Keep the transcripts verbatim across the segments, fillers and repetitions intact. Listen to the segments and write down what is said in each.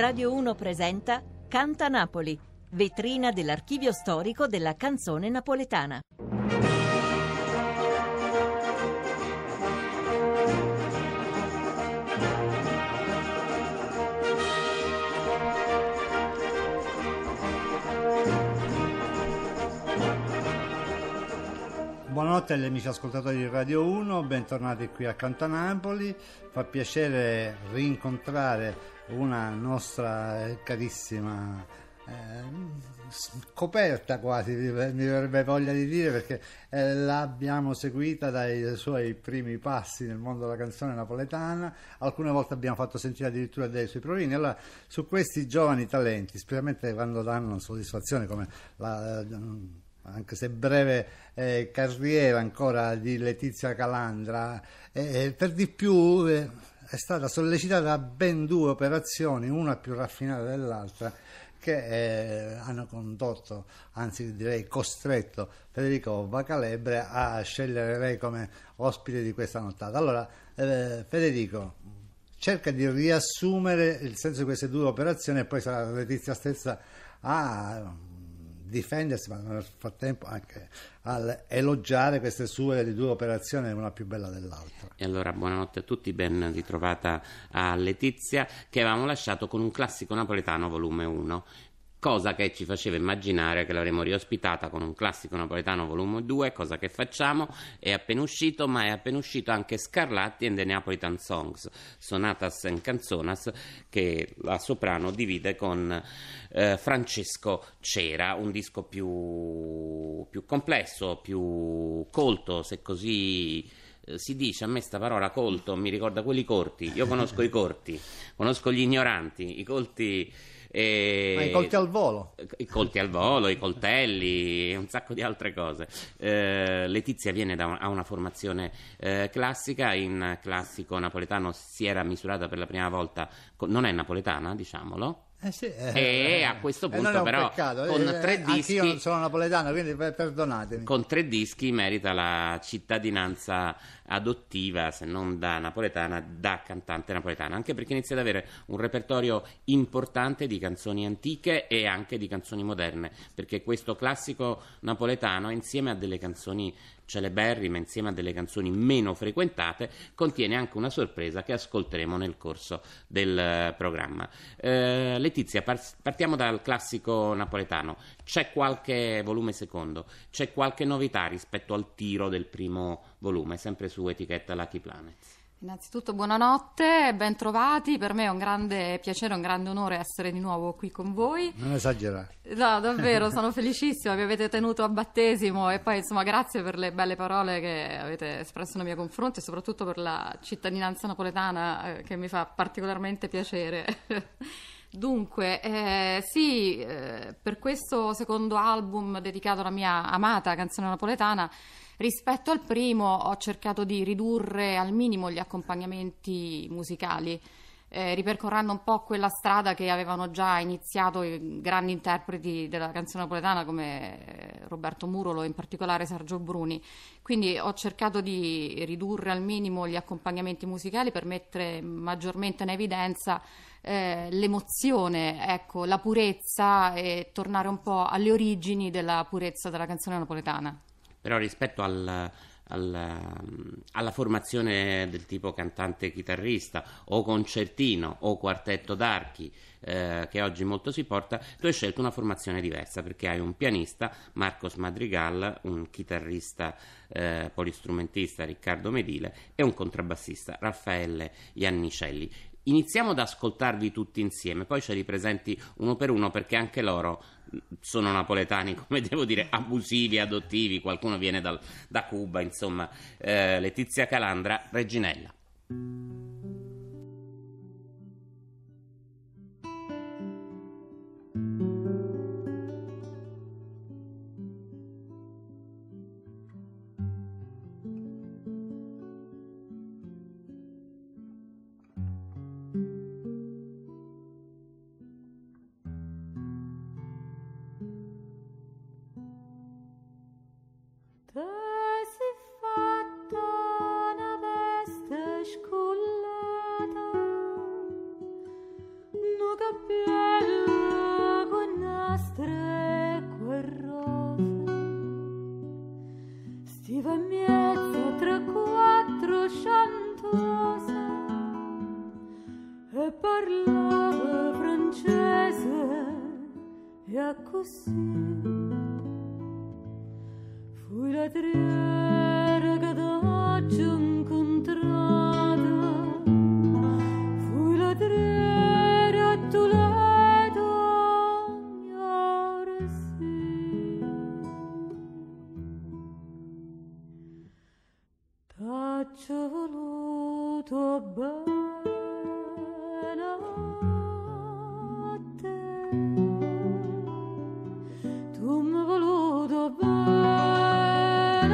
Radio uno presenta Canta Napoli, vetrina dell'archivio storico della canzone napoletana. Buonanotte agli amici ascoltatori di Radio uno, bentornati qui a Canta Napoli. Fa piacere rincontrare una nostra carissima eh, scoperta, quasi mi verrebbe voglia di dire, perché eh, l'abbiamo seguita dai suoi primi passi nel mondo della canzone napoletana. Alcune volte abbiamo fatto sentire addirittura dei suoi provini. Allora, su questi giovani talenti, specialmente quando danno soddisfazione come la... anche se breve eh, carriera ancora di Letizia Calandra, eh, per di più eh, è stata sollecitata da ben due operazioni, una più raffinata dell'altra, che eh, hanno condotto, anzi direi costretto, Federico Vacalebre a scegliere lei come ospite di questa nottata. Allora, eh, Federico, cerca di riassumere il senso di queste due operazioni e poi sarà Letizia stessa a difendersi, ma nel frattempo anche a elogiare queste sue due operazioni, una più bella dell'altra. E allora buonanotte a tutti, ben ritrovata a Letizia, che avevamo lasciato con un classico napoletano volume uno, cosa che ci faceva immaginare che l'avremmo riospitata con un classico napoletano volume due, cosa che facciamo. È appena uscito, ma è appena uscito anche Scarlatti and the Napolitan Songs, Sonatas and Canzonas, che la soprano divide con eh, Francesco Cera, un disco più, più complesso, più colto, se così si dice. A me sta parola colto mi ricorda quelli corti. Io conosco i corti, conosco gli ignoranti, i colti. E Ma i colti al volo, i colti al volo, i coltelli e un sacco di altre cose. eh, Letizia viene da una, ha una formazione eh, classica. In classico napoletano si era misurata per la prima volta con, non è napoletana, diciamolo. Eh sì, eh, E a questo punto eh, però peccato. con eh, tre dischi, anch'io non sono napoletano, quindi perdonatemi, con tre dischi merita la cittadinanza adottiva, se non da napoletana, da cantante napoletana, anche perché inizia ad avere un repertorio importante di canzoni antiche e anche di canzoni moderne, perché questo classico napoletano, insieme a delle canzoni celeberrime, insieme a delle canzoni meno frequentate, contiene anche una sorpresa che ascolteremo nel corso del programma. eh, Letizia, par- partiamo dal classico napoletano. C'è qualche volume secondo, c'è qualche novità rispetto al tiro del primo volume, sempre su etichetta Lucky Planet? Innanzitutto buonanotte, ben trovati. Per me è un grande piacere, un grande onore essere di nuovo qui con voi. non esagerare. No, davvero, sono felicissima, vi avete tenuto a battesimo e poi insomma grazie per le belle parole che avete espresso nei miei confronti e soprattutto per la cittadinanza napoletana, eh, che mi fa particolarmente piacere. Dunque, eh, sì, eh, per questo secondo album dedicato alla mia amata canzone napoletana, rispetto al primo ho cercato di ridurre al minimo gli accompagnamenti musicali, eh, ripercorrendo un po' quella strada che avevano già iniziato i grandi interpreti della canzone napoletana come Roberto Murolo e in particolare Sergio Bruni. Quindi ho cercato di ridurre al minimo gli accompagnamenti musicali per mettere maggiormente in evidenza eh, l'emozione, ecco, la purezza, e tornare un po' alle origini della purezza della canzone napoletana. Però rispetto al, al, alla formazione del tipo cantante-chitarrista o concertino o quartetto d'archi, eh, che oggi molto si porta, tu hai scelto una formazione diversa, perché hai un pianista, Marcos Madrigal, un chitarrista eh, polistrumentista, Riccardo Medile, e un contrabbassista, Raffaele Iannicelli. Iniziamo ad ascoltarvi tutti insieme, poi ce li presenti uno per uno, perché anche loro sono napoletani, come devo dire, abusivi, adottivi, qualcuno viene dal, da Cuba, insomma. eh, Letizia Calandra, Reginella. Te si fatta una veste sculla parlava francese e così fui la triera che t'ho incontrata, fui la triera a Toledo, ora sì. T'ho voluto bene a te, tu mi hai voluto bene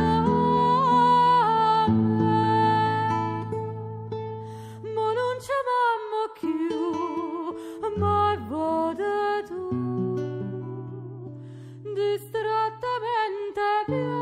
a me, ma non ci amammo più, mai vota tu, distrattamente più.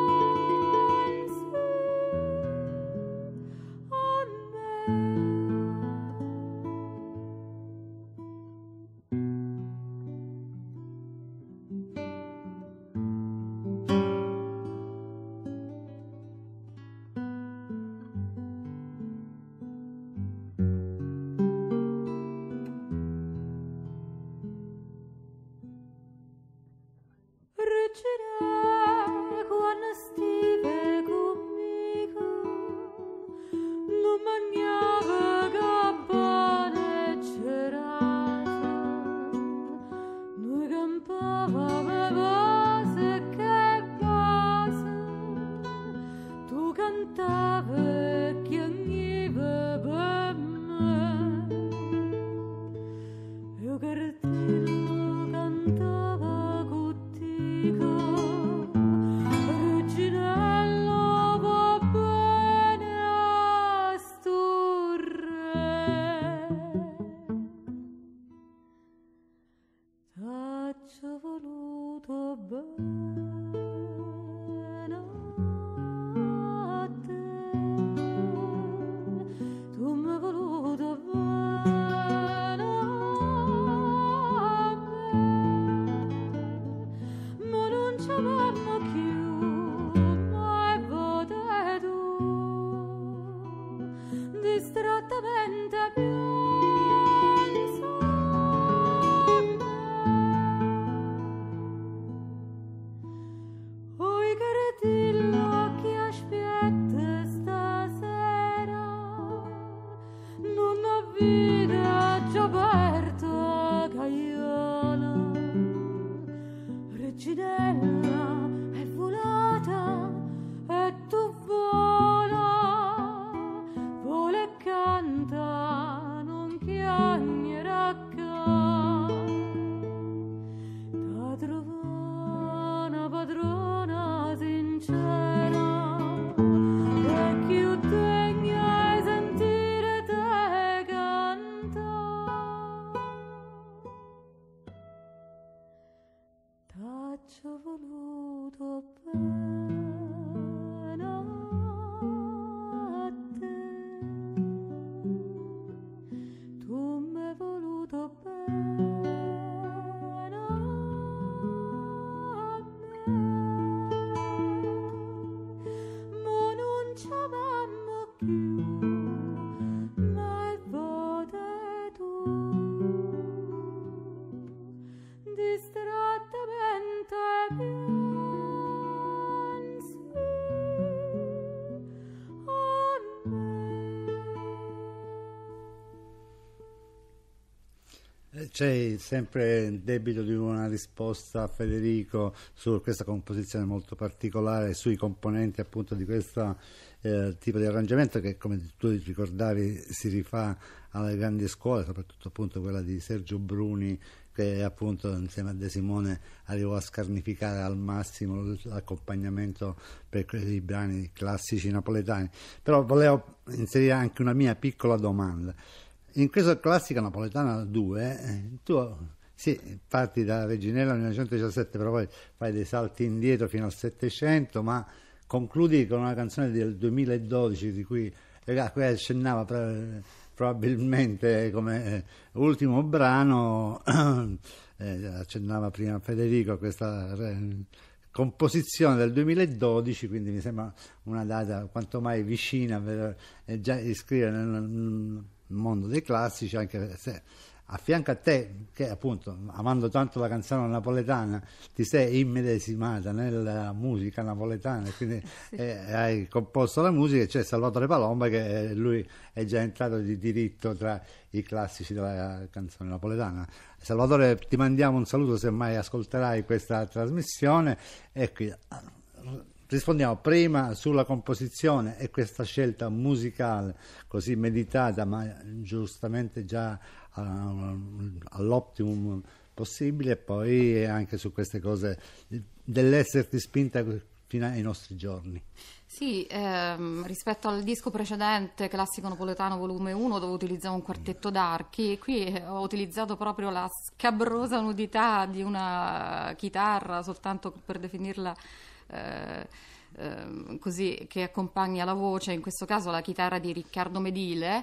Regina, quando stive conmigo, non mangiava campane e cerasa, noi campavamo base che base, tu cantavi e chiamiva per me, io cartillo cantava contigo. Reginello va bene a sto re, t'ho voluto bene a te, tu mi hai voluto bene a me, ma non ci avevamo più, mai vota tu, distrattamente pensa a me. Oi Cartillo che aspetta stasera, non ho vita già aperta caiola, Reginella è volata e tu vola, vola e canta, non chiagnerà ca, t'ha trovata una padrona sincera e più degna di sentire te cantare. T'ho voluto bene a te, tu mi hai voluto bene a me, ma non ci amammo più, mai vota tu, distrattamente pensi a me. C'è sempre il debito di una risposta a Federico su questa composizione molto particolare, sui componenti appunto di questo eh, tipo di arrangiamento che, come tu ricordavi, si rifà alle grandi scuole, soprattutto appunto quella di Sergio Bruni, che appunto insieme a De Simone arrivò a scarnificare al massimo l'accompagnamento per quei brani classici napoletani. Però volevo inserire anche una mia piccola domanda. In questa classica napoletana due, eh, tu sì, parti da Reginella millenovecentodiciassette, però poi fai dei salti indietro fino al Settecento, ma concludi con una canzone del duemiladodici di cui, a cui accennava pre- probabilmente come eh, ultimo brano, eh, accennava prima Federico, questa eh, composizione del duemiladodici, quindi mi sembra una data quanto mai vicina per eh, già iscrivere nel, mondo dei classici, anche se a fianco a te, che appunto amando tanto la canzone napoletana ti sei immedesimata nella musica napoletana, quindi Sì. eh, hai composto la musica, c'è Salvatore Palomba che eh, lui è già entrato di diritto tra i classici della canzone napoletana. Salvatore, ti mandiamo un saluto se mai ascolterai questa trasmissione, e qui rispondiamo prima sulla composizione e questa scelta musicale così meditata, ma giustamente già uh, all'optimum possibile, e poi anche su queste cose dell'esserti spinta fino ai nostri giorni. Sì, ehm, rispetto al disco precedente, Classico Napoletano volume uno, dove utilizzavo un quartetto d'archi, qui ho utilizzato proprio la scabrosa nudità di una chitarra, soltanto per definirla eh, eh, così, che accompagna la voce, in questo caso la chitarra di Riccardo Medile,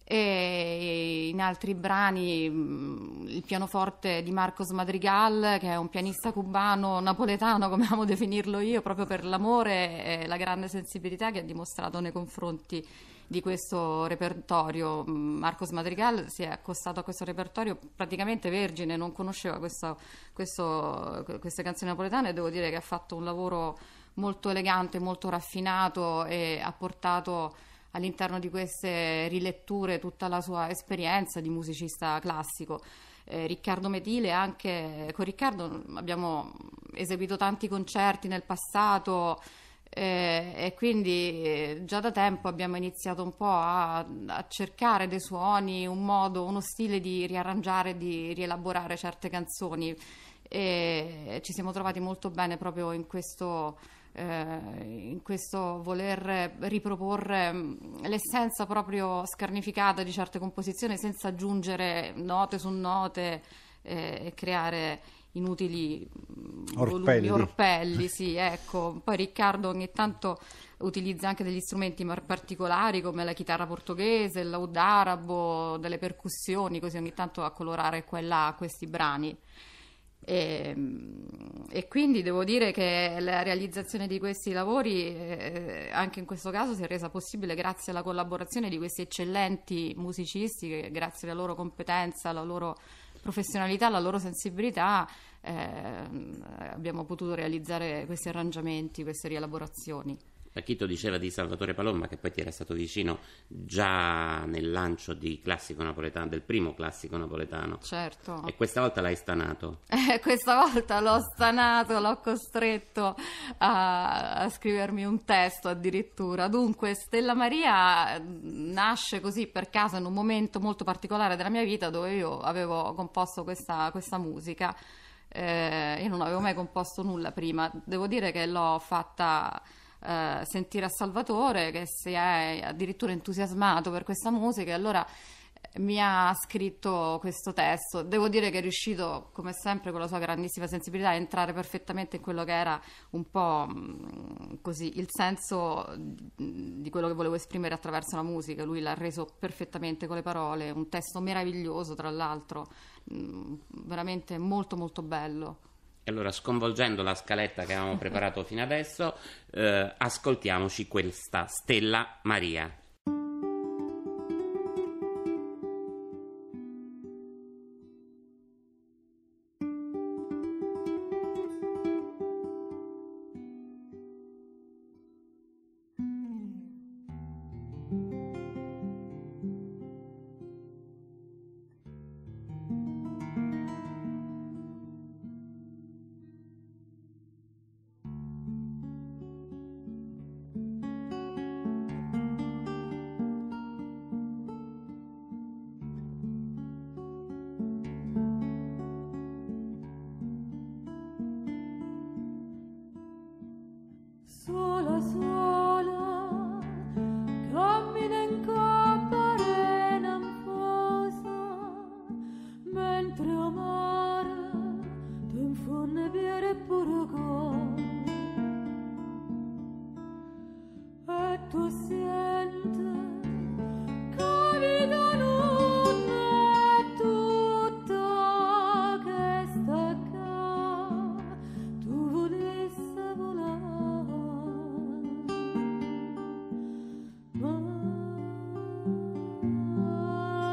e in altri brani mh, il pianoforte di Marcos Madrigal, che è un pianista cubano napoletano, come amo definirlo io, proprio per l'amore e la grande sensibilità che ha dimostrato nei confronti di questo repertorio. Marcos Madrigal si è accostato a questo repertorio praticamente vergine, non conosceva questo, questo, queste canzoni napoletane, e devo dire che ha fatto un lavoro molto elegante, molto raffinato, e ha portato all'interno di queste riletture tutta la sua esperienza di musicista classico. Eh, Riccardo Medile, anche con Riccardo abbiamo eseguito tanti concerti nel passato, eh, e quindi eh, già da tempo abbiamo iniziato un po' a, a cercare dei suoni, un modo, uno stile di riarrangiare, di rielaborare certe canzoni, e ci siamo trovati molto bene proprio in questo Eh, in questo voler riproporre l'essenza proprio scarnificata di certe composizioni senza aggiungere note su note eh, e creare inutili Orpelli. volumi, orpelli, sì, ecco. Poi Riccardo ogni tanto utilizza anche degli strumenti mar- particolari come la chitarra portoghese, il laúd arabo, delle percussioni, così ogni tanto a colorare qua e là questi brani. E, e quindi devo dire che la realizzazione di questi lavori eh, anche in questo caso si è resa possibile grazie alla collaborazione di questi eccellenti musicisti che, grazie alla loro competenza, alla loro professionalità, alla loro sensibilità, eh, abbiamo potuto realizzare questi arrangiamenti, queste rielaborazioni. Pacchito diceva di Salvatore Palomba, che poi ti era stato vicino già nel lancio di Classico Napoletano, del primo Classico Napoletano. Certo. E questa volta l'hai stanato. Eh, questa volta l'ho stanato, l'ho costretto a, a scrivermi un testo addirittura. Dunque, Stella Maria nasce così per caso in un momento molto particolare della mia vita, dove io avevo composto questa, questa musica. Eh, io non avevo mai composto nulla prima. Devo dire che l'ho fatta Uh, sentire a Salvatore, che si è addirittura entusiasmato per questa musica, e allora mi ha scritto questo testo. Devo dire che è riuscito, come sempre, con la sua grandissima sensibilità, a entrare perfettamente in quello che era un po' mh, così il senso di quello che volevo esprimere attraverso la musica. Lui l'ha reso perfettamente con le parole, un testo meraviglioso, tra l'altro, mh, veramente molto molto bello. Allora, sconvolgendo la scaletta che avevamo preparato fino adesso, eh, ascoltiamoci questa Stella Maria. Sola, sola, cammina in coppa arena anfosa, mentre a mare ti infonde biere e burgò. E tu senti che la vita non è tutta che sta qua, tu volesse volare. Ma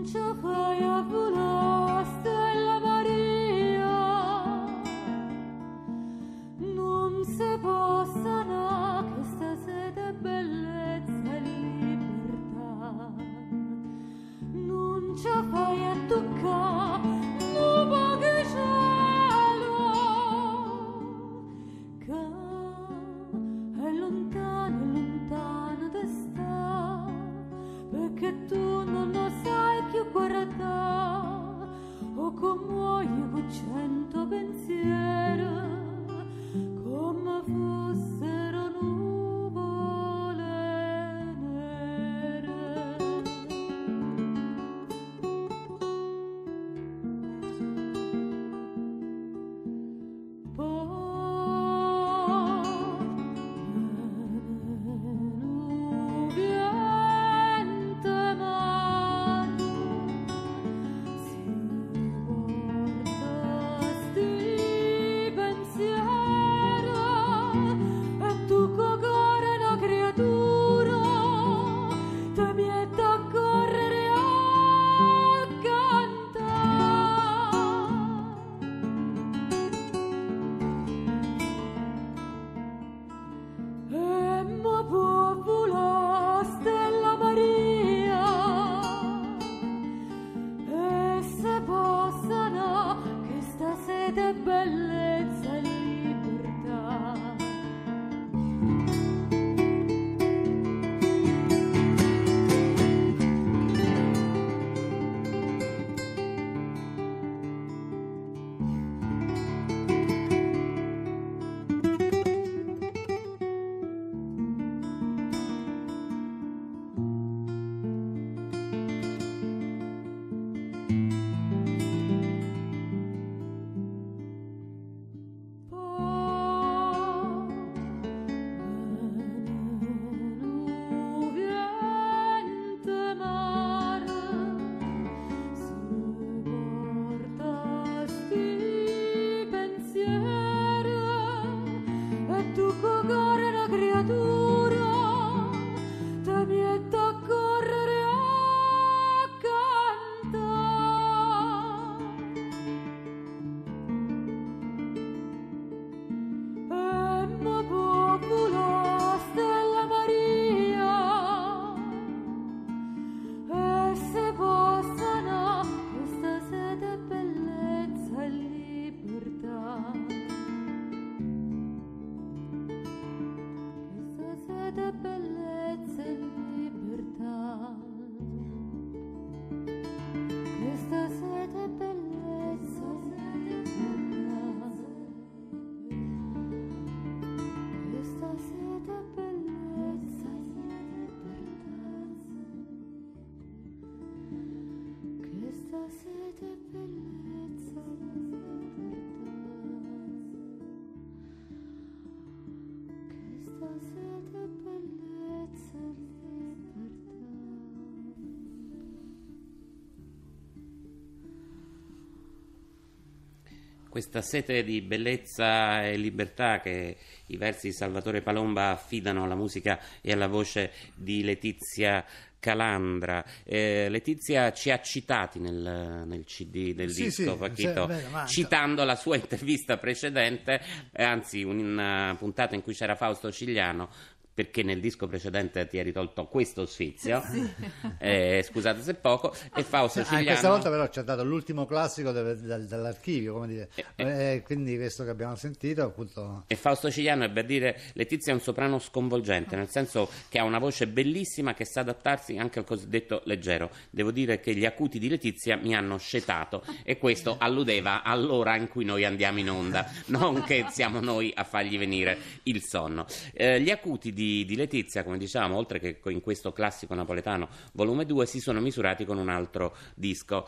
Questa sete di bellezza e libertà che i versi di Salvatore Palomba affidano alla musica e alla voce di Letizia Calandra. Eh, Letizia ci ha citati nel, nel C D del sì, disco, sì, Pachito, beh, ma... citando la sua intervista precedente, eh, anzi una puntata in cui c'era Fausto Cigliano, perché nel disco precedente ti eri tolto questo sfizio, sì. eh, scusate se poco, e Fausto ah, Cigliano... questa volta però ci ha dato l'ultimo classico de- de- dell'archivio, come dire, eh, eh, quindi questo che abbiamo sentito appunto... E Fausto Cigliano ebbe a dire: Letizia è un soprano sconvolgente, nel senso che ha una voce bellissima che sa adattarsi anche al cosiddetto leggero. Devo dire che gli acuti di Letizia mi hanno scetato, e questo alludeva all'ora in cui noi andiamo in onda, non che siamo noi a fargli venire il sonno. Eh, gli acuti di Di, di Letizia, come diciamo, oltre che in questo classico napoletano volume due, si sono misurati con un altro disco,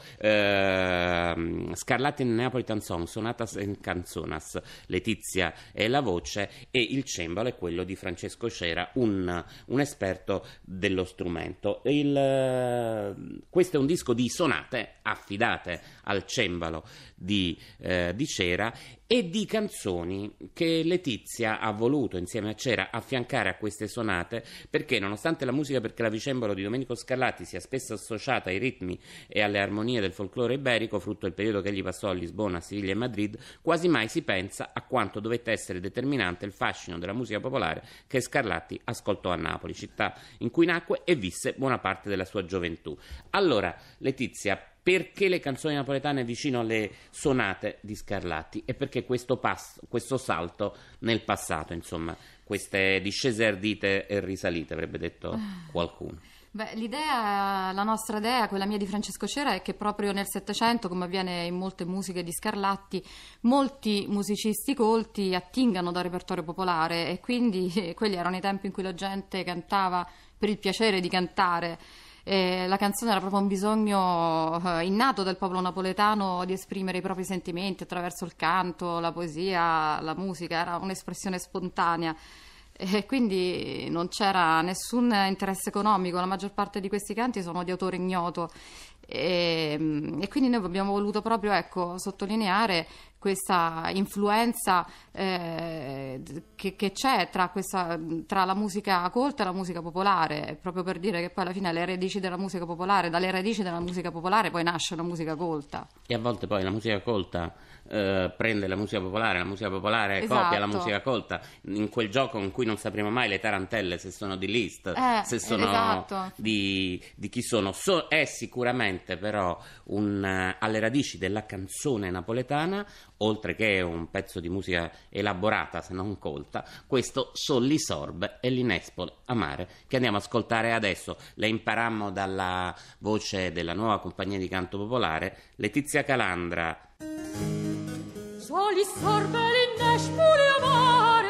eh, Scarlatti in Neapolitan Song, Sonatas en Canzonas. Letizia è la voce e il cembalo è quello di Francesco Cera, un, un esperto dello strumento. Il, questo è un disco di sonate affidate al cembalo di, eh, di Cera, e di canzoni che Letizia ha voluto insieme a Cera affiancare a queste sonate, perché nonostante la musica per clavicembalo di Domenico Scarlatti sia spesso associata ai ritmi e alle armonie del folklore iberico, frutto del periodo che egli passò a Lisbona, a Siviglia e Madrid, quasi mai si pensa a quanto dovette essere determinante il fascino della musica popolare che Scarlatti ascoltò a Napoli, città in cui nacque e visse buona parte della sua gioventù. Allora, Letizia, perché le canzoni napoletane vicino alle sonate di Scarlatti e perché questo, passo, questo salto nel passato, insomma, queste discese ardite e risalite, avrebbe detto qualcuno? Beh, l'idea, la nostra idea, quella mia di Francesco Cera, è che proprio nel Settecento, come avviene in molte musiche di Scarlatti, molti musicisti colti attingano dal repertorio popolare e quindi eh, quelli erano i tempi in cui la gente cantava per il piacere di cantare. Eh, la canzone era proprio un bisogno eh, innato del popolo napoletano di esprimere i propri sentimenti attraverso il canto, la poesia, la musica, era un'espressione spontanea e quindi non c'era nessun interesse economico, la maggior parte di questi canti sono di autore ignoto e, e quindi noi abbiamo voluto proprio ecco, sottolineare questa influenza eh, che, che c'è tra, questa, tra la musica colta e la musica popolare, proprio per dire che poi alla fine le radici della musica popolare, dalle radici della musica popolare poi nasce una musica colta. E a volte poi la musica colta eh, prende la musica popolare, la musica popolare Esatto. copia la musica colta, in quel gioco in cui non sapremo mai le tarantelle se sono di Liszt, Eh, se sono esatto. di, di chi sono. So, è sicuramente però un, uh, alle radici della canzone napoletana, oltre che un pezzo di musica elaborata se non colta, questo Solli Sorbe e l'Inespol Amare che andiamo a ascoltare adesso. Le imparammo dalla voce della nuova compagnia di canto popolare, Letizia Calandra. Solli sorbe l'innespoli amare,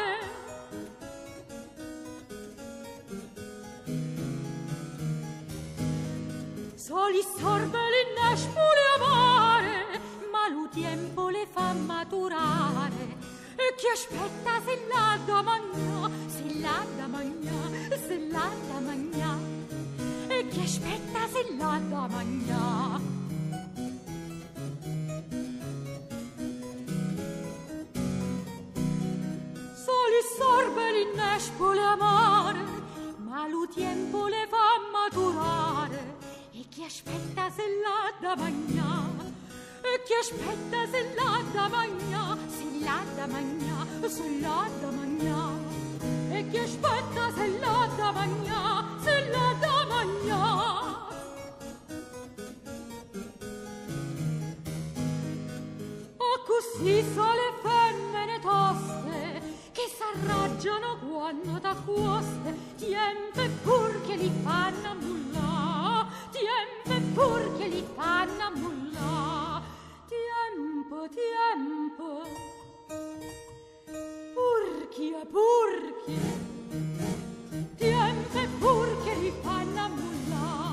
soli sorbe l'innespoli amare, ma lo tempo le fa maturare. E chi aspetta se l'ha da mangià, se l'ha da mangià, se l'ha da mangià. E chi aspetta se l'ha da mangià. Soli sorbe l'innespole amare, ma lo tempo le fa maturare. E chi aspetta se l'ha da mangià, e chi aspetta se l'ha da mangià, se l'ha da mangià, se l'ha da mangià. E chi aspetta se l'ha da mangià, se l'ha da mangià. O così sono le femmine toste che s'arraggiano quando t'accoste, tiempe pur che li fanno mulla, tiempe pur che li fanno mulla, tiempo, tiempo, purchia, purchia, tiempe pur che li fanno mulla.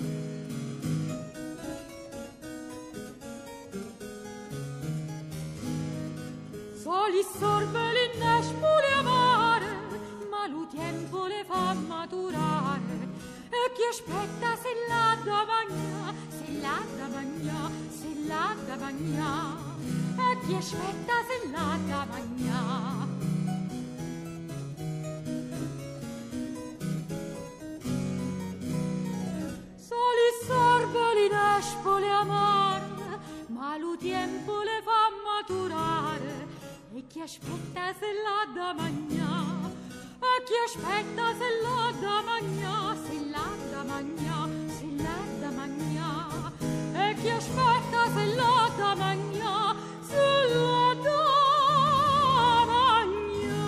Soli sorbe l'innespole amare, ma lo tempo le fa maturare. E chi aspetta se l'ha da mangià, se l'ha da mangià, se l'ha da mangià. E chi aspetta se l'ha da mangià. Soli sorbe l'innespole amare, ma lo tempo le fa maturare. E chi aspetta se l'ha da mangià, e chi aspetta se l'ha da mangià, se l'ha da mangià, se l'ha da mangià. E chi aspetta se l'ha da mangià, se l'ha da mangià.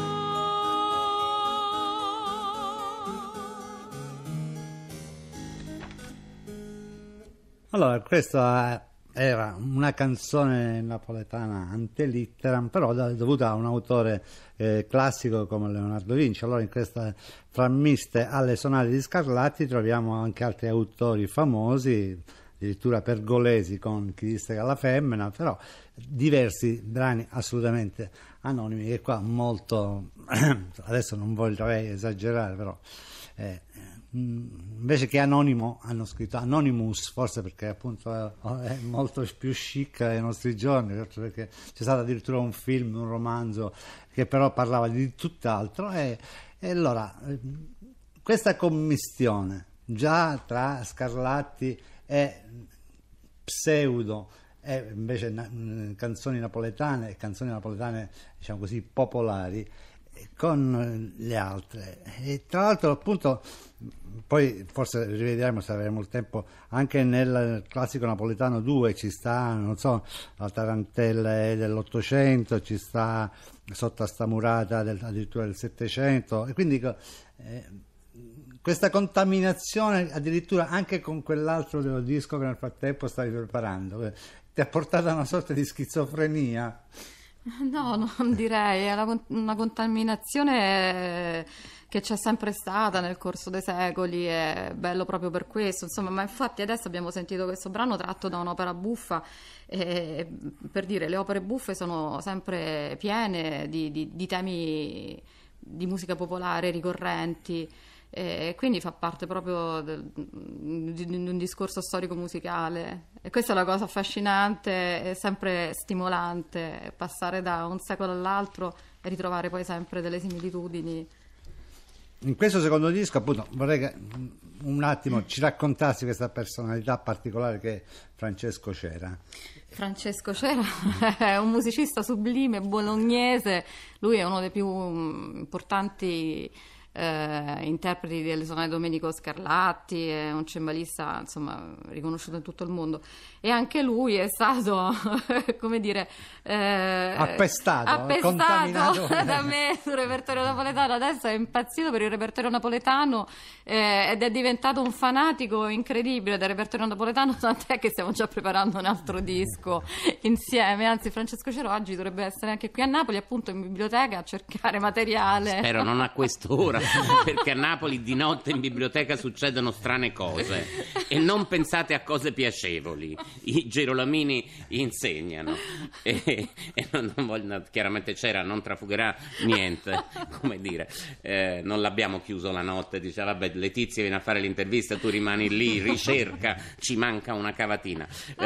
Allora, questa era una canzone napoletana ante litteram, però dovuta a un autore eh, classico come Leonardo Vinci. Allora in questa frammiste alle sonate di Scarlatti troviamo anche altri autori famosi, addirittura pergolesi con Chi disse che alla femmina, però diversi brani assolutamente anonimi, che qua molto adesso non vorrei esagerare, però eh, invece che Anonimo hanno scritto Anonymous, forse perché appunto è molto più chic ai nostri giorni, perché c'è stato addirittura un film, un romanzo che però parlava di tutt'altro, e, e allora questa commistione già tra Scarlatti e pseudo e invece na- canzoni napoletane e canzoni napoletane, diciamo così, popolari con le altre, e tra l'altro appunto poi forse rivedremo se avremo il tempo, anche nel classico napoletano due ci sta, non so, la tarantella dell'Ottocento, ci sta Sotto a sta murata del, addirittura del Settecento, e quindi eh, questa contaminazione addirittura anche con quell'altro disco che nel frattempo stavi preparando ti ha portato a una sorta di schizofrenia. No, non direi, è una, una contaminazione che c'è sempre stata nel corso dei secoli, è bello proprio per questo, insomma, ma infatti adesso abbiamo sentito questo brano tratto da un'opera buffa, e per dire, le opere buffe sono sempre piene di, di, di temi di musica popolare ricorrenti, e quindi fa parte proprio del, di, di un discorso storico-musicale, e questa è la cosa affascinante e sempre stimolante, passare da un secolo all'altro e ritrovare poi sempre delle similitudini. In questo secondo disco appunto vorrei che un attimo ci raccontassi questa personalità particolare che è Francesco Cera. Francesco Cera è un musicista sublime, bolognese, lui è uno dei più importanti Eh, interpreti del suono di Domenico Scarlatti, è un cembalista insomma riconosciuto in tutto il mondo, e anche lui è stato come dire eh, appestato, appestato da me sul repertorio napoletano. Adesso è impazzito per il repertorio napoletano eh, ed è diventato un fanatico incredibile del repertorio napoletano, tant'è che stiamo già preparando un altro disco insieme, anzi Francesco Cera oggi dovrebbe essere anche qui a Napoli, appunto in biblioteca, a cercare materiale. Spero non a quest'ora, perché a Napoli di notte in biblioteca succedono strane cose, e non pensate a cose piacevoli, i Gerolamini insegnano, e, e non, non voglio, chiaramente Cera non trafugherà niente, come dire, eh, non l'abbiamo chiuso la notte, dice vabbè Letizia viene a fare l'intervista, tu rimani lì, ricerca, ci manca una cavatina.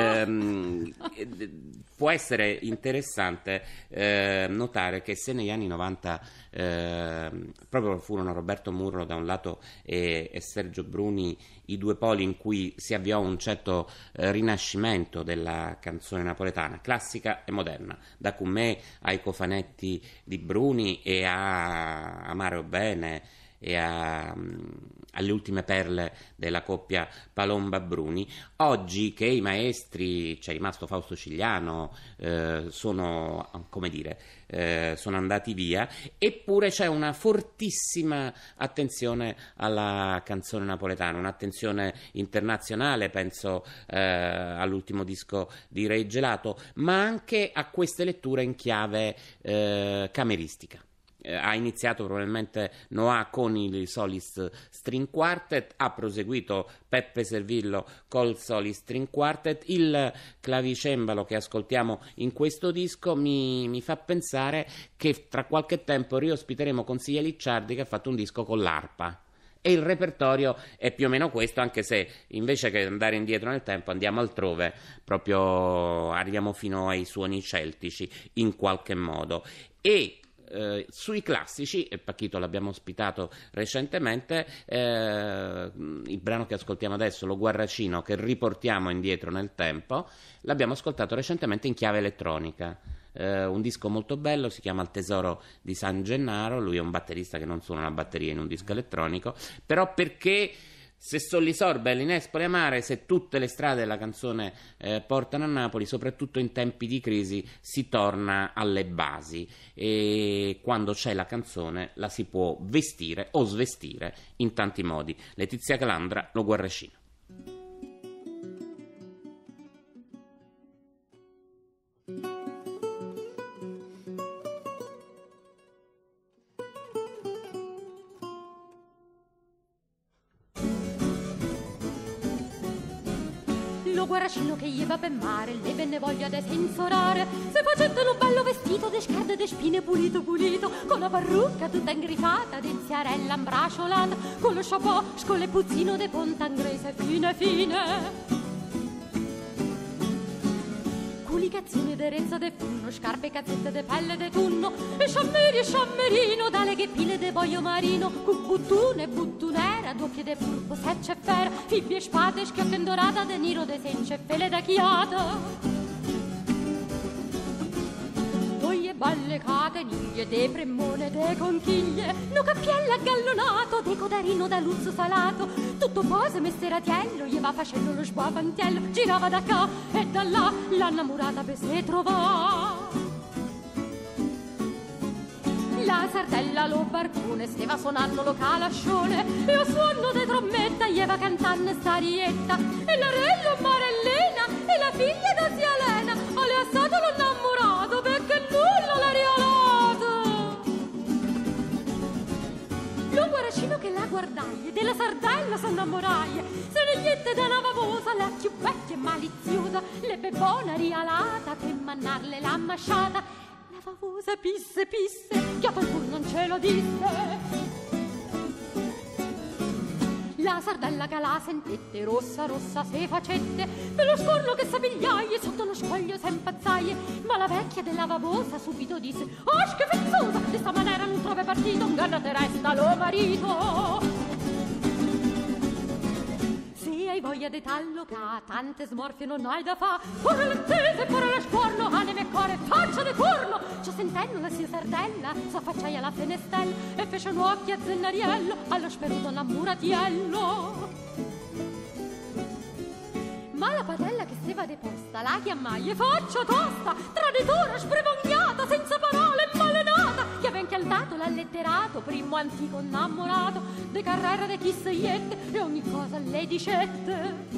Eh, può essere interessante eh, notare che se negli anni novanta eh, proprio furono Roberto Murro da un lato e, e Sergio Bruni i due poli in cui si avviò un certo eh, rinascimento della canzone napoletana, classica e moderna, da Cummè ai cofanetti di Bruni e a Amare o Bene e a, alle ultime perle della coppia Palomba-Bruni. Oggi che i maestri, c'è rimasto Fausto Cigliano, eh, sono, come dire, eh, sono andati via, eppure c'è una fortissima attenzione alla canzone napoletana, un'attenzione internazionale, penso eh, all'ultimo disco di Ray Gelato, ma anche a queste letture in chiave eh, cameristica. Eh, ha iniziato probabilmente Noà con il Solis String Quartet, ha proseguito Peppe Servillo col Solis String Quartet. Il clavicembalo che ascoltiamo in questo disco mi, mi fa pensare che tra qualche tempo riospiteremo Consiglia Licciardi, che ha fatto un disco con l'arpa. E il repertorio è più o meno questo, anche se invece che andare indietro nel tempo andiamo altrove, proprio arriviamo fino ai suoni celtici in qualche modo. E Eh, sui classici, e Pacchito l'abbiamo ospitato recentemente, eh, il brano che ascoltiamo adesso, Lo Guarracino, che riportiamo indietro nel tempo, l'abbiamo ascoltato recentemente in chiave elettronica. Eh, un disco molto bello, si chiama Il Tesoro di San Gennaro. Lui è un batterista che non suona la batteria in un disco elettronico, però perché se Solli Sorbe, l'Inespoli Amare, se tutte le strade della canzone eh, portano a Napoli, soprattutto in tempi di crisi si torna alle basi, e quando c'è la canzone la si può vestire o svestire in tanti modi. Letizia Calandra, Lo Guarracino. Lo lo guarascino che gli va per mare, le venne voglia de sensorare, se facendo un bello vestito de scerde de spine pulito pulito, con la parrucca tutta ingrifata, denziarella imbracciolata, con lo chapeau, con le puzzino de ponta inglese fine fine. Culicazione de rezza de funno, scarpe e cazzette de pelle de tunno, e sciammeri e sciammerino, dalle gheppile de boio marino, con buttune e buttunera, doppie de purpo, secce e fera, fibbie e spade, schiocco in dorata, de niro de sence e fele da chiata. Doglie balle cateniglie, de premone, de conchiglie, no cappiella gallonato, de codarino da luzzo salato, tutto pose messeratiello, gli va facendo lo sbavantiello, girava da qua e da là, l'annamorata per se trovò. La sardella lo barcone steva suonando lo calascione, e a suono de trombetta gli va cantando starietta, e l'arello Marellena e la figlia da zia Elena, o le assato l'ho innamorato perché nulla l'ha regalato. Lo guaracino che la guardaglie, della sardella s'innamoraie, se ne niente da una vavosa, la più vecchia e maliziosa, le bebona rialata, che mannarle l'ha masciata, la vavosa pisse pisse, che a qualcuno non ce lo disse. La sardella che la sentette, rossa rossa se facette, per lo scorno che s'apigliaie, sotto lo scoglio s'impazzaie, ma la vecchia della vavosa subito disse: oh, schifezzosa, di sta maniera non trove partito, un ganna te resta lo marito. Se hai voglia di talloca, tante smorfie non hai da fa, pure l'attese, pure lo scorno, anime e cuore, faccia di forno. Ciò sentendo la sia sardella, s'affacciai alla fenestella, e fece un occhio a Zennariello, allo speruto innamoratiello. Ma la padella che steva deposta, la chiamai e faccia tosta, traditora, sprevognata, senza parole, malenata, che aveva inchialdato l'alletterato, primo antico innamorato, de carrera de chi seiette, e ogni cosa le dicette.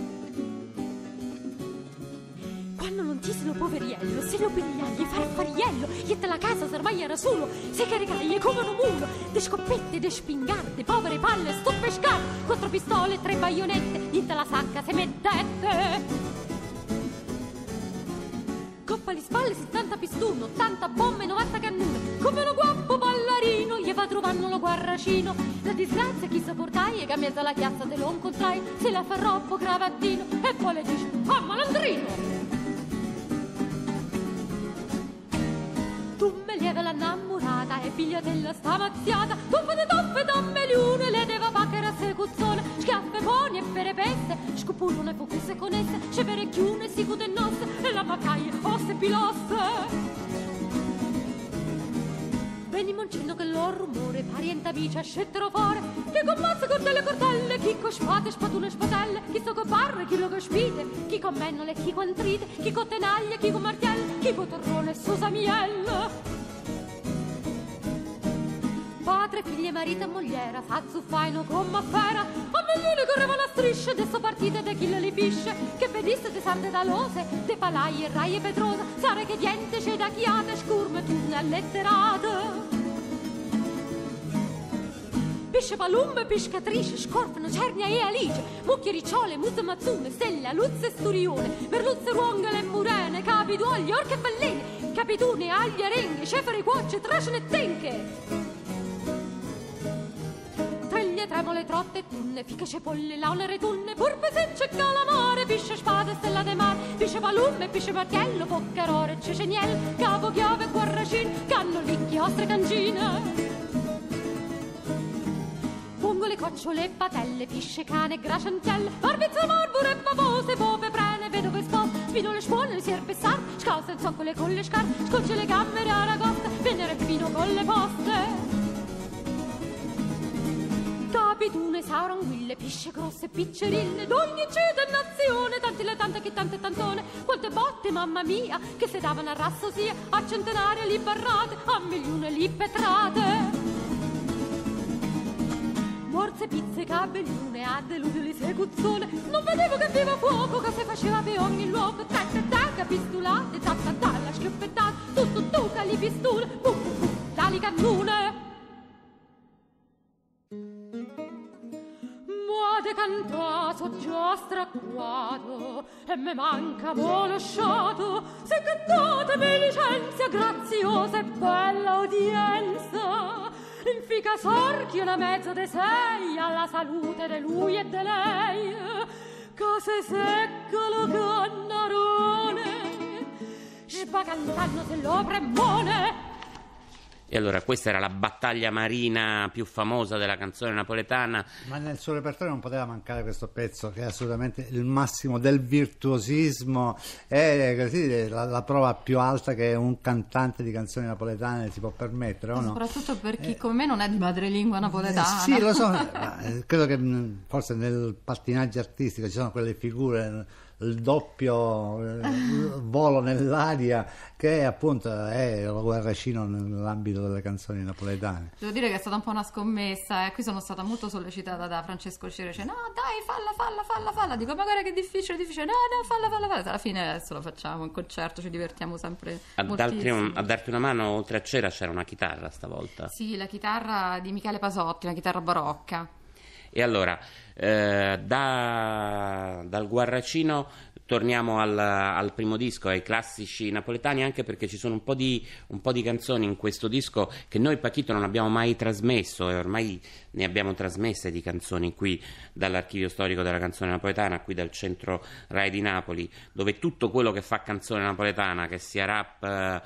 Quando non tisino poveriello, se lo pigliai e farfariello, e te la casa ormai era solo, se caricai come un mulo, de scoppette, de spingarde, povere palle, stoffe scarpe, quattro pistole, tre baionette, in te la sacca se mettette. Coppa alle spalle, settanta pistuno, ottanta bombe, novanta cannone, come lo guappo ballarino, gli va trovando lo guarracino. La disgrazia chi sopportai, e che a mezzo alla chiazza te lo incontrai, se la fa roppo cravattino, e poi le dici: ah, malandrino! Tu me lieve l'annamorata e figlia della sta mazziata, tuffe de toffe damme liune, le deva pacchera secuzzone, schiaffe poni e perepesse, scopulone focusse con esse, scevere chiune sicute nosse, e la paccaie osse pilosse. Veni moncino che lor rumore, parienta vice scettero fuori, che con mazze, cordelle e cordelle, chi con spade, spatune e spatelle, chi sto con barre, chi lo con spide, chi con mennole, chi con trite, chi con tenaglie, chi con martielle, chi con torrone e susamielle. Padre, figlie, marito e mogliera, s'azzuffaino come fera, a milioni correvano a strisce, adesso partite da chi le li fisce, che vediste de sante dalose, de palaie, raie petrosa, sare che diente c'è da chiate, scurme turne alletterate. Pisce palume, piscatrice, scorfano, cernia e alice, mucchie, ricciole, muzze, mazzune, stelle, aluzze e sturione, merluzze, ruongole e murene, capi, duogli, orche e balene, capitune, agli arenghe, cefere, cuocce, tracene e tenche. Treglie, tremole, trotte e tunne, fiche, cipolle, launere, tunne, purpe, secce, calamare, pisce, spade, stella de mare, pisce, palume, pisce, martello, boccarore, ceceniel, capo, chiave, guarracin, canno, licchi, ostre, cancine. Pongole, cocciole, patelle, pisce, cane, gracentelle, barbizze, morbure, bavose, pope, prene, vedove, spose, spinole, spuone, sierpe, sar, scalze, zoccole con le scarpe, scolce le gambe, aragoste, venere, vino con le poste. Capitune, sauranguille, pisce grosse, piccerille, d'ogni città e nazione, tanti le tante che tante tantone, quante botte, mamma mia, che se davano a rassosia, a centenaria li barrate, a milione li petrate. Morse, pizze, cabelliune, a delude l'esecuzione, non vedevo che viva fuoco, che si faceva per ogni luogo, tacca, tacca, pistolate, tacca, tacca, schioppettata, tutto, tu, cali pistole, bu, bu, bu, tali cannone. Moi de cantato già stracquato e me manca volo sciato, se cantatemi licenzia graziosa e bella udienza, infica sorchi una mezza de sei alla salute de lui e de lei, che se secca lo cannarone e va cantando se lo premone. E allora questa era la battaglia marina più famosa della canzone napoletana. Ma nel suo repertorio non poteva mancare questo pezzo, che è assolutamente il massimo del virtuosismo, è così la, la prova più alta che un cantante di canzoni napoletane si può permettere, o no? Soprattutto per chi come me non è di madrelingua napoletana. Eh, sì, lo so, ma credo che mh, forse nel pattinaggio artistico ci sono quelle figure, il doppio eh, volo nell'aria, che appunto è lo guarracino nell'ambito delle canzoni napoletane. Devo dire che è stata un po' una scommessa, e eh. qui sono stata molto sollecitata da Francesco Cirece. No, dai, falla, falla, falla, falla. Dico, ma guarda che difficile, difficile. No, no, falla, falla, falla. Alla fine adesso lo facciamo in concerto, ci divertiamo sempre a moltissimo. Un, a darti una mano, oltre a Cera c'era una chitarra stavolta. Sì, la chitarra di Michele Pasotti, una chitarra barocca. E allora, eh, da, dal Guarracino torniamo al, al primo disco, ai classici napoletani, anche perché ci sono un po' di, un po' di canzoni in questo disco che noi Pachito non abbiamo mai trasmesso, e ormai ne abbiamo trasmesse di canzoni qui dall'Archivio Storico della Canzone Napoletana, qui dal Centro Rai di Napoli, dove tutto quello che fa canzone napoletana, che sia rap eh,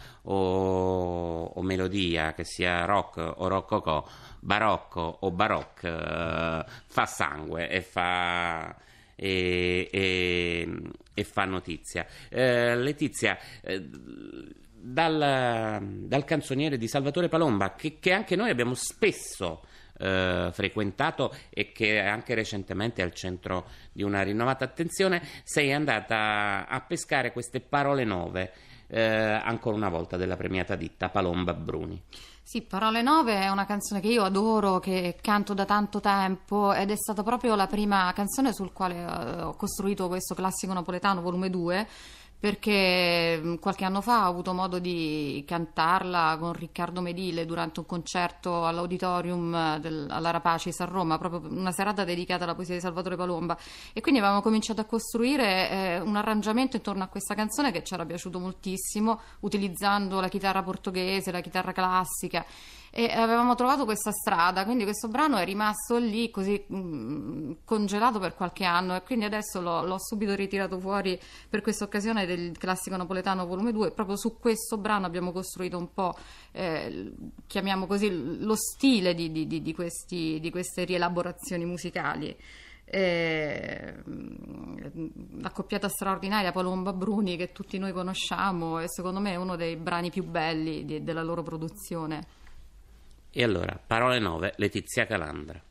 o, o melodia, che sia rock o roccocò, barocco o baroque, eh, fa sangue e fa... E, e, e fa notizia. eh, Letizia, eh, dal, dal canzoniere di Salvatore Palomba, che, che anche noi abbiamo spesso eh, frequentato e che anche recentemente al centro di una rinnovata attenzione, sei andata a pescare queste parole nuove, eh, ancora una volta della premiata ditta Palomba Bruni. Sì, Parole Nove è una canzone che io adoro, che canto da tanto tempo, ed è stata proprio la prima canzone sul quale ho costruito questo classico napoletano volume due, perché qualche anno fa ho avuto modo di cantarla con Riccardo Medile durante un concerto all'Auditorium del, alla Rapacis a Roma, proprio una serata dedicata alla poesia di Salvatore Palomba, e quindi avevamo cominciato a costruire eh, un arrangiamento intorno a questa canzone che ci era piaciuto moltissimo, utilizzando la chitarra portoghese, la chitarra classica, e avevamo trovato questa strada, quindi questo brano è rimasto lì così mh, congelato per qualche anno, e quindi adesso l'ho, l'ho subito ritirato fuori per questa occasione del classico napoletano volume due. Proprio su questo brano abbiamo costruito un po', eh, chiamiamo così, lo stile di, di, di, di, questi, di queste rielaborazioni musicali. Eh, l'accoppiata straordinaria Palomba Bruni, che tutti noi conosciamo, e secondo me è uno dei brani più belli di, della loro produzione. E allora, Parole Nove, Letizia Calandra.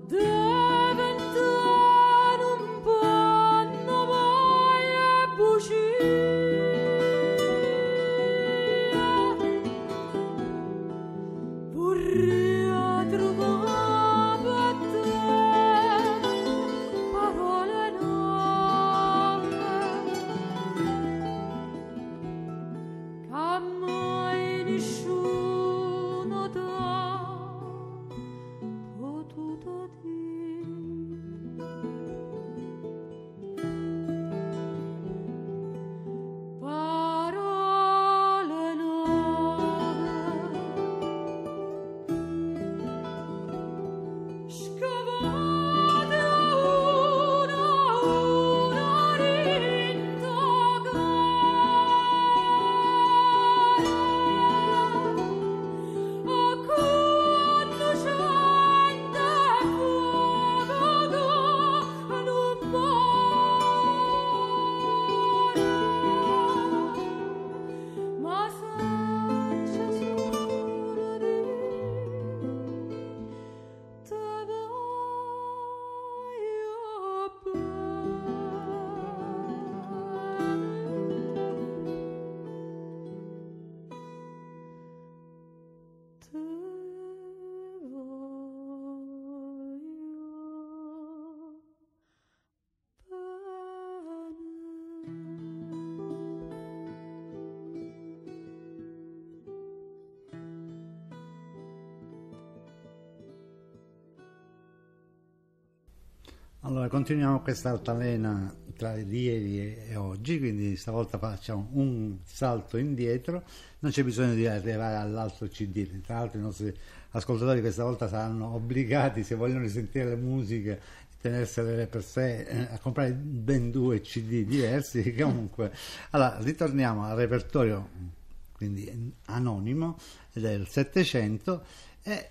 Allora, continuiamo questa altalena tra ieri e oggi, quindi stavolta facciamo un salto indietro, non c'è bisogno di arrivare all'altro C D, tra l'altro i nostri ascoltatori questa volta saranno obbligati, se vogliono risentire le musiche, tenersele per sé, eh, a comprare ben due C D diversi. Comunque, allora, ritorniamo al repertorio, quindi anonimo, del Settecento, e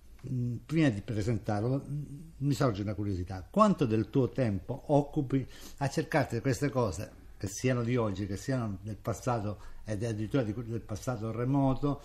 prima di presentarlo mi sorge una curiosità: quanto del tuo tempo occupi a cercarti queste cose, che siano di oggi, che siano del passato ed addirittura del passato remoto,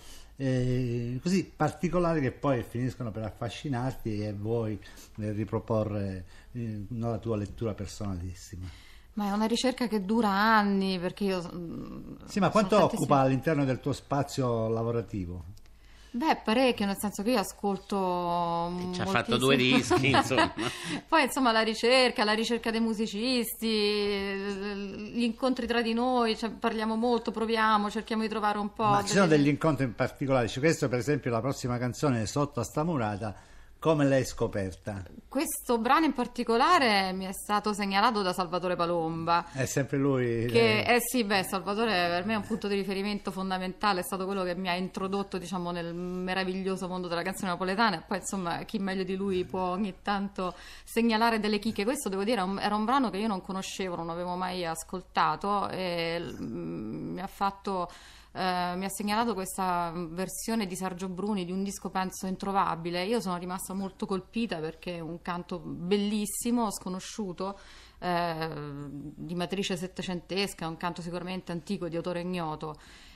eh, così particolari, che poi finiscono per affascinarti e vuoi eh, riproporre eh, la tua lettura personalissima? Ma è una ricerca che dura anni, perché io... Sì, ma quanto tantissimi... occupa all'interno del tuo spazio lavorativo? Beh, parecchio, nel senso che io ascolto che ci ha moltissimo. fatto due dischi, insomma. Poi insomma la ricerca, la ricerca dei musicisti, gli incontri tra di noi, cioè, parliamo molto, proviamo, cerchiamo di trovare un po'... Ma delle... ci sono degli incontri in particolare? Cioè, questo per esempio, la prossima canzone, Sotto a sta murata, come l'hai scoperta? Questo brano in particolare mi è stato segnalato da Salvatore Palomba. È sempre lui? Che, eh sì, beh, Salvatore per me è un punto di riferimento fondamentale, è stato quello che mi ha introdotto, diciamo, nel meraviglioso mondo della canzone napoletana, e poi insomma chi meglio di lui può ogni tanto segnalare delle chicche. Questo devo dire era un brano che io non conoscevo, non avevo mai ascoltato, e mm, mi ha fatto... Uh, mi ha segnalato questa versione di Sergio Bruni di un disco, penso, introvabile. Io sono rimasta molto colpita perché è un canto bellissimo, sconosciuto, eh, di matrice settecentesca, un canto sicuramente antico, di autore ignoto,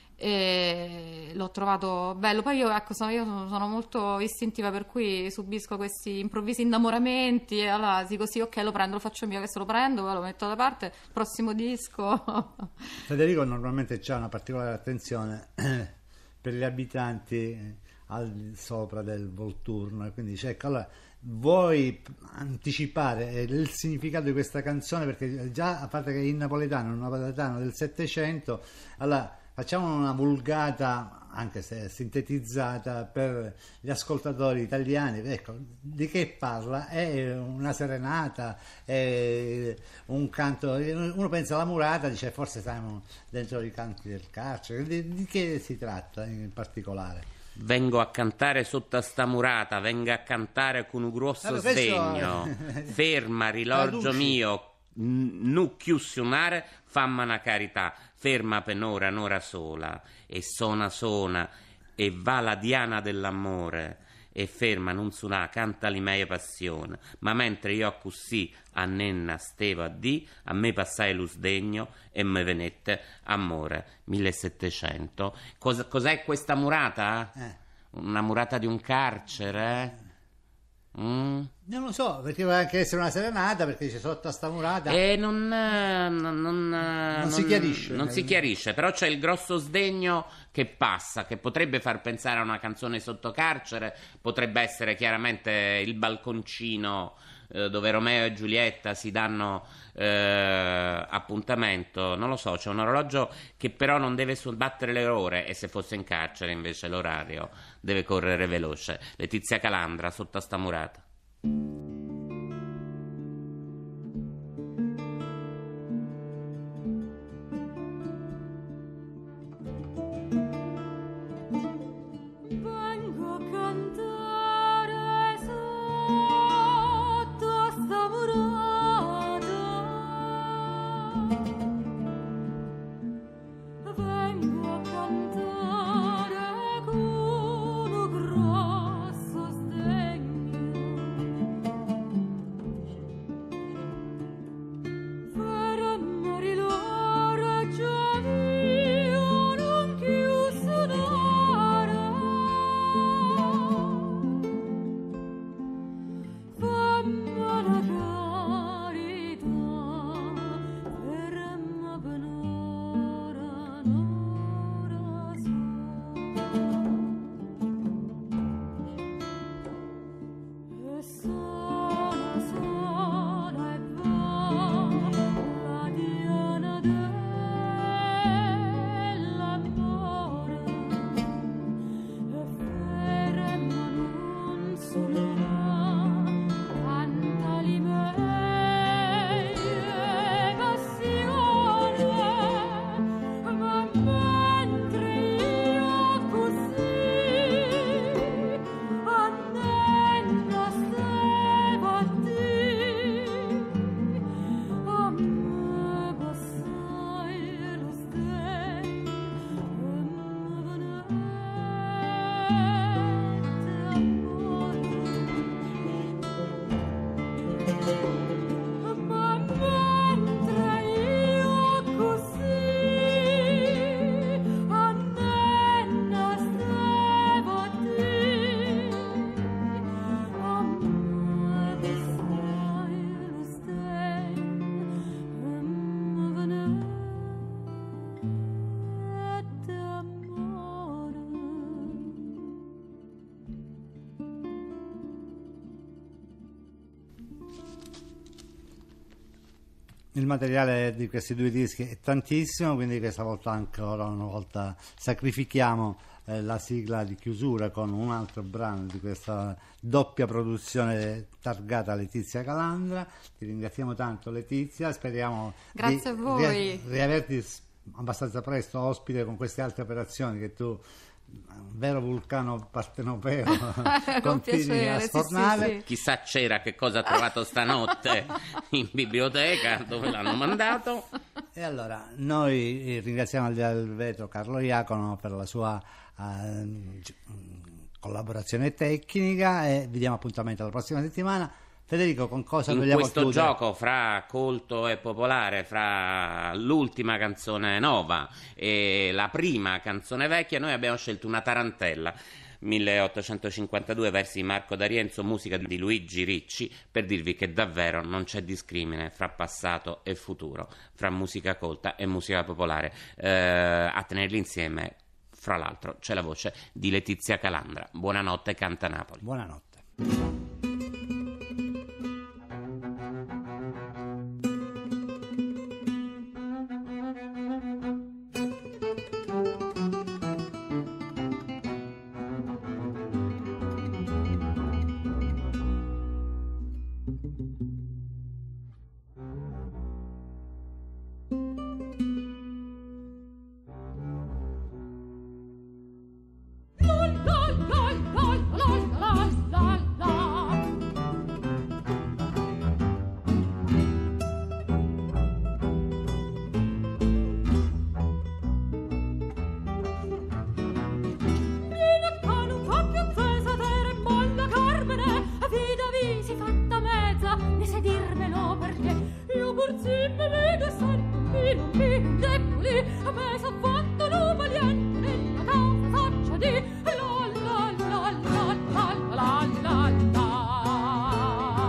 e l'ho trovato bello. Poi io, ecco, sono, io sono molto istintiva, per cui subisco questi improvvisi innamoramenti, e allora dico sì, ok, lo prendo, lo faccio mio, questo lo prendo, poi lo metto da parte, prossimo disco. Federico normalmente c'ha una particolare attenzione per gli abitanti al sopra del Volturno, e quindi dice, ecco, allora vuoi anticipare il significato di questa canzone, perché già, a parte che è in napoletano, un napoletano del Settecento, allora facciamo una vulgata, anche se sintetizzata, per gli ascoltatori italiani. Ecco, di che parla? È una serenata, è un canto. Uno pensa alla murata, dice forse siamo dentro i canti del carcere. Di, di che si tratta in particolare? Vengo a cantare sotto a sta murata, vengo a cantare con un grosso allora, sdegno. questo... Ferma, rilorgio Traduci. mio, nu chiussionare, famma una carità, ferma per un'ora, un'ora sola, e sona sona, e va la diana dell'amore, e ferma non suona, canta li mie passione, ma mentre io così a nenna stevo a di, a me passai lo sdegno e me venette amore. millesettecento. Cos- cos'è questa murata? Eh. Una murata di un carcere? Mm? Non lo so, perché vuole anche essere una serenata, perché dice sotto a sta murata. E non, eh, non, non, Non si chiarisce. Non si chiarisce, però c'è il grosso sdegno che passa, che potrebbe far pensare a una canzone sotto carcere, potrebbe essere chiaramente il balconcino eh, dove Romeo e Giulietta si danno eh, appuntamento, non lo so, c'è un orologio che però non deve battere le ore, e se fosse in carcere invece l'orario deve correre veloce. Letizia Calandra, sotto a sta murata. Vengo a cantare sotto a sta murata, vengo a cantare con un grosso sdegno, fermari la ragione io non chiuso un'ora, fammi la carità, ferma per un'ora, un'ora sola. E suona, suona e va la diana dell'amore, e ferma non suonerà, canta li miei passione, ma mentre io così annenno ste batti, a me passai lo sdegno e mi venette amore. Ma mentre io così annenno ste batti, a me passai lo sdegno e mi venette amore. Il materiale di questi due dischi è tantissimo, quindi questa volta ancora una volta sacrifichiamo eh, la sigla di chiusura con un altro brano di questa doppia produzione targata Letizia Calandra. Ti ringraziamo tanto, Letizia, speriamo Grazie di a voi. ri- riaverti s- abbastanza presto ospite con queste altre operazioni che tu, un vero vulcano partenopeo, Con continui piacere, a sì, sfornare. sì, sì. Chissà c'era che cosa ha trovato stanotte in biblioteca dove l'hanno mandato. E allora noi ringraziamo al del vetro Carlo Iacono per la sua eh, gi- collaborazione tecnica e vi diamo appuntamento alla prossima settimana. Federico, con cosa In vogliamo questo chiudere? gioco fra colto e popolare, fra l'ultima canzone nuova e la prima canzone vecchia, noi abbiamo scelto una tarantella, milleottocentocinquantadue, versi di Marco D'Arienzo, musica di Luigi Ricci, per dirvi che davvero non c'è discrimine fra passato e futuro, fra musica colta e musica popolare. Eh, a tenerli insieme, fra l'altro, c'è la voce di Letizia Calandra. Buonanotte, canta Napoli. Buonanotte. La la la la la la la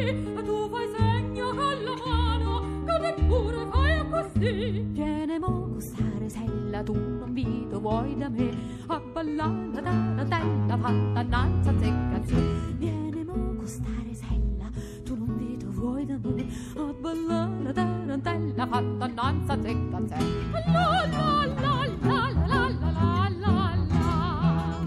e tu fai segno con la mano, che te pure fai così. Viene mo gustare sella, tu non vedo vuoi da me, a ballare la tarantella fatta innanzi a zecca zì. Viene mo gustare sella, tu non vedo vuoi da me, a ballare la tarantella fatta innanzi a zecca zì. La la la la la la la la la.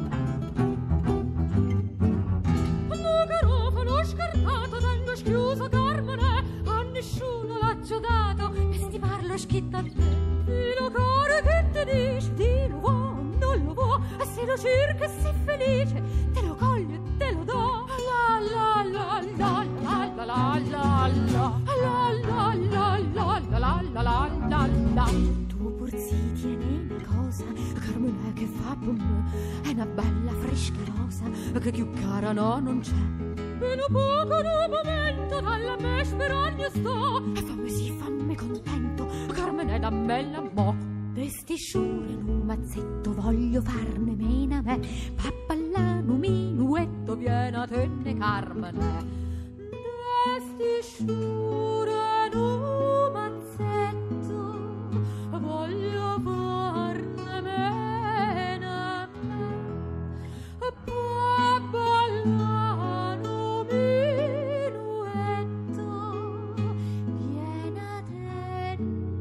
Mo garofano scartato, tengo schiuso Carmine, a nessuno l'ha giocato e sti parlo schitto a te. Dillo caro che ti dice, dillo vuoi, non lo vuoi, e se lo cerca e sei felice, te lo coglio e te lo do. La la la la la la la la la la la la la la la la la la. Tu pur si tieni una cosa, Carmine che fa per me, è una bella fresca rosa, che più cara no non c'è. Meno poco in un momento dalla me speragna sto, e fammi sì, fammi contento, Carmine da bella mo'. Vesti sciure in un mazzetto, voglio farne mena me, fa ballare un minuetto, viene a tenne Carmine. Vesti sciure in un mazzetto, voglio farne mena me, fa ballare un minuetto, viene a tenne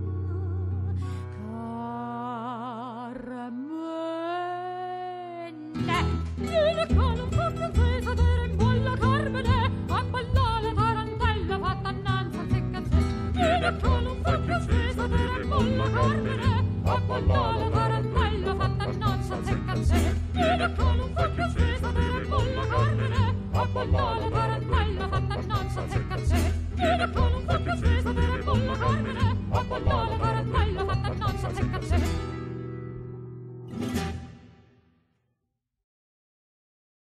Vieni con un po' più presa, te in bolla Carmine, a ballare la tarantella fatta innanzi a zecca zè. Vieni con un po' più presa, te in bolla Carmine, a ballare la tarantella fatta innanzi a zecca zè. Vieni con un po' più presa, te in bolla Carmine, a ballare la tarantella fatta innanzi a zecca zè. Vieni con un po' più presa, te in bolla Carmine, a ballare la tarantella